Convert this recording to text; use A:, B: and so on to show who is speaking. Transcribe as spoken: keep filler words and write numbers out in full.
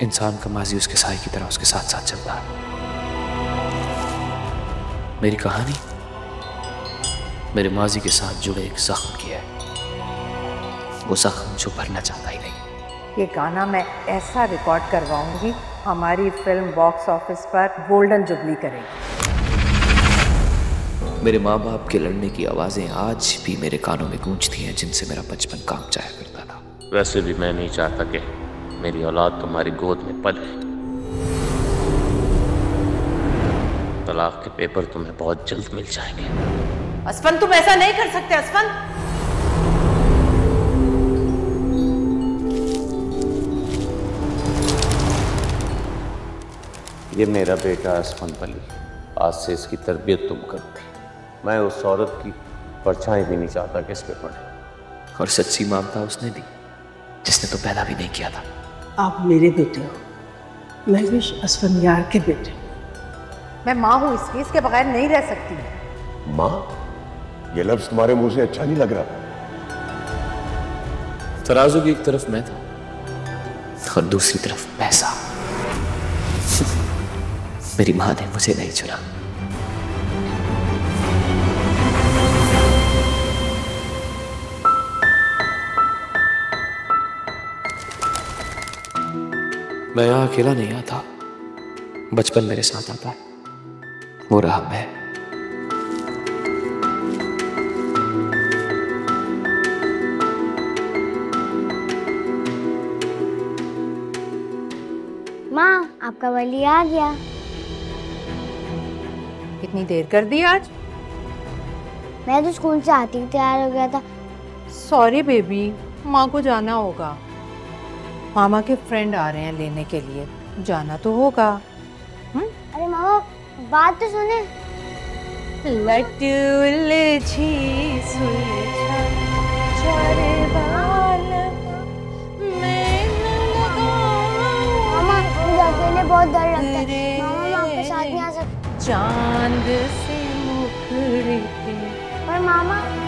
A: इंसान का माजी उसके साए की तरह उसके साथ साथ चलता है। मेरी कहानी मेरे माजी के साथ जुड़े एक जख्म की है, वो जख्म जो भरना चाहता ही नहीं।
B: ये गाना मैं ऐसा रिकॉर्ड करवाऊंगी, हमारी फिल्म बॉक्स ऑफिस पर गोल्डन जुबली करेगी।
A: मेरे माँ बाप के लड़ने की आवाजें आज भी मेरे कानों में गूंजती हैं, जिनसे मेरा बचपन काम जाया करता था।
C: वैसे भी मैं नहीं चाहता कि मेरी औलाद तुम्हारी गोद में पले। तलाक के पेपर तुम्हें बहुत जल्द मिल जाएंगे।
B: असफन, तुम ऐसा नहीं कर सकते। असफन,
C: ये मेरा बेटा असफन अली, आज से इसकी तरबियत तुम करते। मैं उस औरत की परछाई भी नहीं चाहता कि इस पे पड़े।
A: और सच्ची ममता उसने दी जिसने तो पैदा भी नहीं किया था।
D: आप मेरे बेटे हो, मैं भी असफन यार के बेटे।
B: मैं माँ हूँ इसकी, इसके बगैर नहीं रह सकती।
E: माँ, ये लफ्ज तुम्हारे मुंह से अच्छा नहीं लग रहा।
A: तराजू की एक तरफ मैं था और दूसरी तरफ पैसा। मेरी माँ ने मुझे नहीं चुना। मैं यहां अकेला नहीं आता, बचपन मेरे साथ आता है, वो रहा मैं।
F: माँ, आपका वली आ गया।
B: कितनी देर कर दी आज?
F: मैं तो स्कूल से आती ही तैयार हो गया था।
B: सॉरी बेबी, माँ को जाना होगा। मामा के फ्रेंड आ रहे हैं लेने के लिए, जाना तो होगा। हुँ?
F: अरे मामा, बात तो सुने। मामा, मुझे अकेले बहुत डर लगता है। मामा, मैं आपके साथ नहीं आ सकती।
B: चांद से मुखड़े।
F: पर मामा